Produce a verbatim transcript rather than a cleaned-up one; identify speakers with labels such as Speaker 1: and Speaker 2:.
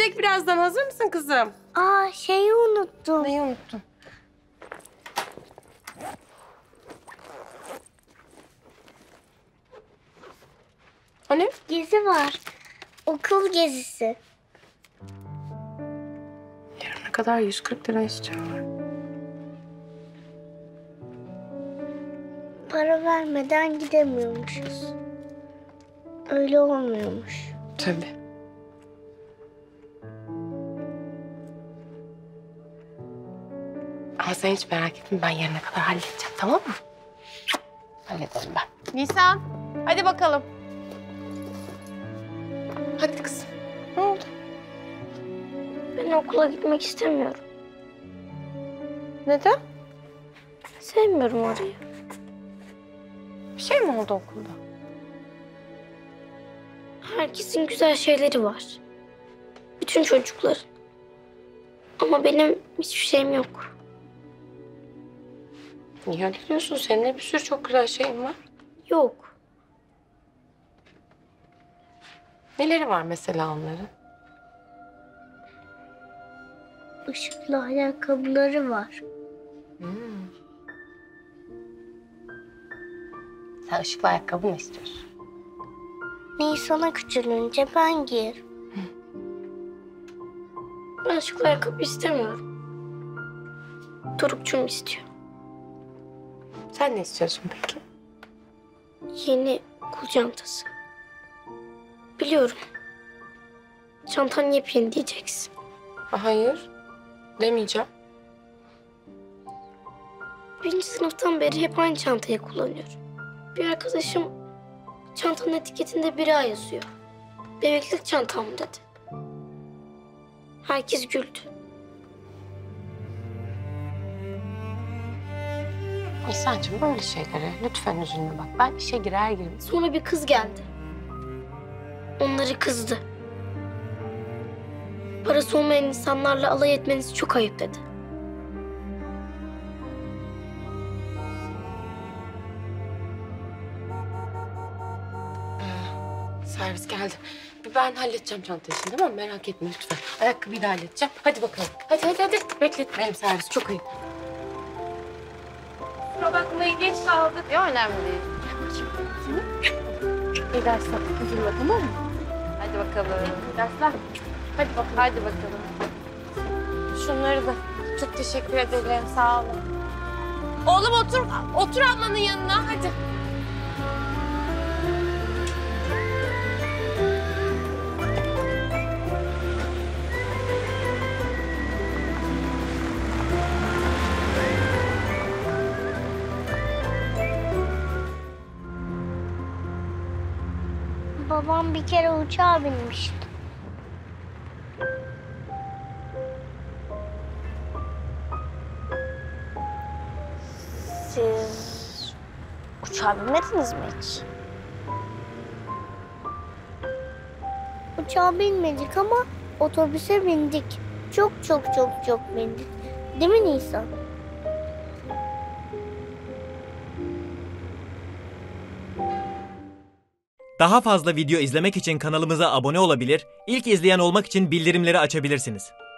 Speaker 1: gelecek birazdan. Hazır mısın kızım?
Speaker 2: Aa, şeyi unuttum.
Speaker 1: Neyi unuttun? O ne?
Speaker 2: Gezi var. Okul gezisi.
Speaker 1: Yarına kadar yüz kırk lira istiyorlar.
Speaker 2: Para vermeden gidemiyormuşuz. Öyle olmuyormuş.
Speaker 1: Tabii. Ama sen hiç merak etme. Ben yarına kadar halledeceğim, tamam mı? Hallederim ben. Nisan, hadi bakalım. Hadi kızım. Ne oldu?
Speaker 2: Ben okula gitmek istemiyorum.
Speaker 1: Neden?
Speaker 2: Sevmiyorum orayı.
Speaker 1: Bir şey mi oldu okulda?
Speaker 2: Herkesin güzel şeyleri var. Bütün çocukların. Ama benim hiçbir şeyim yok.
Speaker 1: Niye öyle diyorsun? Senin de bir sürü çok güzel şeyin var.
Speaker 2: Yok.
Speaker 1: Neleri var mesela onların?
Speaker 2: Işıklı ayakkabıları var.
Speaker 1: Hmm. Sen ışıklı ayakkabı mı istiyorsun?
Speaker 2: Nisan'a küçülünce ben giyerim. Ben ışıklı ayakkabı istemiyorum. Dorukçum istiyor.
Speaker 1: Sen ne istiyorsun peki?
Speaker 2: Yeni okul çantası. Biliyorum. Çantan yepyeni diyeceksin.
Speaker 1: Hayır. Demeyeceğim.
Speaker 2: Birinci sınıftan beri hep aynı çantayı kullanıyorum. Bir arkadaşım çantanın etiketinde biri A yazıyor. Bebeklik çantam dedi. Herkes güldü.
Speaker 1: İhsan'cığım böyle şeylere lütfen üzülme bak. Ben işe girer girmez.
Speaker 2: Sonra bir kız geldi. Onları kızdı. Parası olmayan insanlarla alay etmeniz çok ayıp dedi.
Speaker 1: Servis geldi. Ben halledeceğim çantayı şimdi, tamam mı? Merak etme lütfen. Ayakkabıyı da halledeceğim. Hadi bakalım. Hadi hadi hadi. Bekletmeyelim servis. Çok ayıp. Kusura bakmayın, geç kaldık.
Speaker 3: Yok, önemli değil.
Speaker 1: İyi dersler. Üzülme, tamam mı?
Speaker 3: Hadi bakalım.
Speaker 1: İyi dersler. Hadi bakalım.
Speaker 3: Hadi bakalım.
Speaker 1: Şunları da çok teşekkür ederim. Sağ olun. Oğlum otur. Otur ablanın yanına. Hadi.
Speaker 2: Babam bir kere uçağa binmişti. Siz uçağa binmediniz mi hiç? Uçağa binmedik ama otobüse bindik. Çok çok çok çok bindik. Değil mi Nisan?
Speaker 4: Daha fazla video izlemek için kanalımıza abone olabilir, ilk izleyen olmak için bildirimleri açabilirsiniz.